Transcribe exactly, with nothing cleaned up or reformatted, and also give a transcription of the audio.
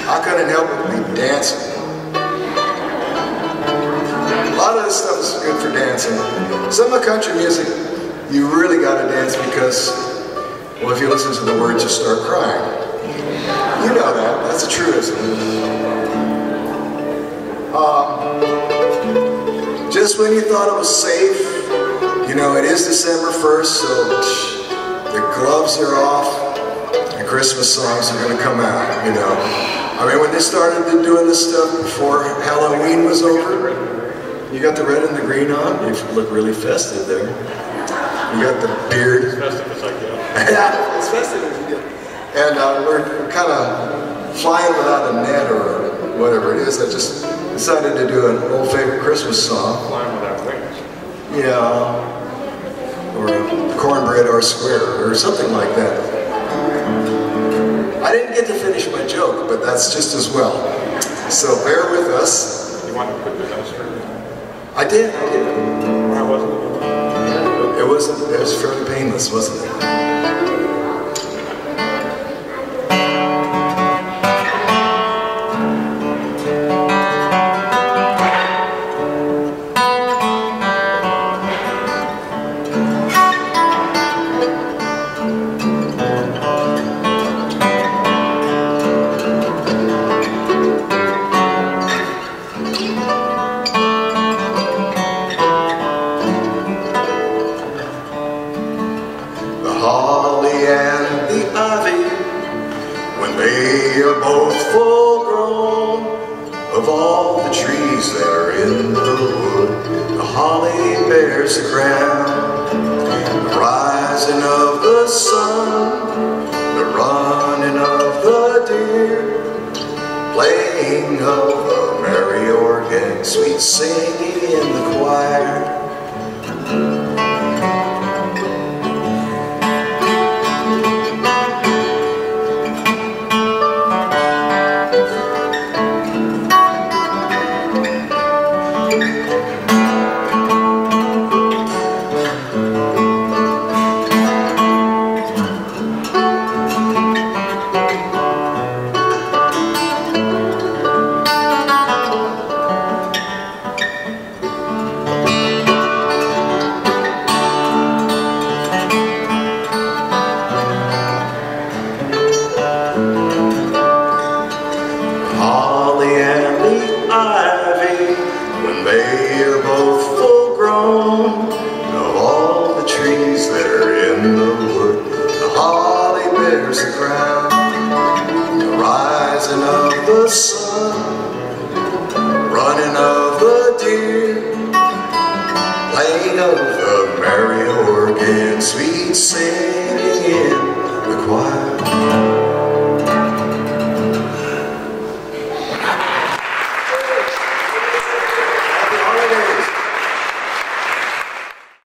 I couldn't help but be dancing. A lot of this stuff is good for dancing. Some of the country music, you really got to dance because, well, if you listen to the words, you start crying. You know that. That's a truism. Um, just when you thought it was safe, you know, it is December first, so the gloves are off and Christmas songs are going to come out, you know. I mean, when they started doing this stuff before Halloween was over, you got the red and the green on, you look really festive there. You got the beard. It's festive, it's like that. Yeah, it's festive. And uh, we're, we're kind of flying without a net or whatever it is. I just decided to do an old favorite Christmas song. Flying without wings. Yeah. Or cornbread or square, or something like that. I didn't get to finish my joke, but that's just as well. So bear with us. You want to put the nose through? I did, I did. Why wasn't it? It wasn't, it was fairly painless, wasn't it? They are both full grown. Of all the trees that are in the wood, the holly bears the crown. The rising of the sun, the running of the deer, playing of the merry organ, sweet singing in the choir. They are both full grown. Of all the trees that are in the wood, the holly bears the crown. The rising of the sun, running of the deer, playing of the merry organ, sweet singing